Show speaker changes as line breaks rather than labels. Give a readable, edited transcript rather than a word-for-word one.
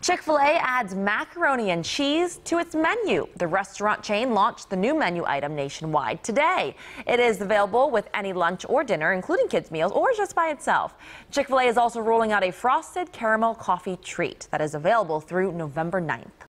Chick-fil-A adds macaroni and cheese to its menu. The restaurant chain launched the new menu item nationwide today. It is available with any lunch or dinner, including kids' meals, or just by itself. Chick-fil-A is also rolling out a frosted caramel coffee treat that is available through November 9th.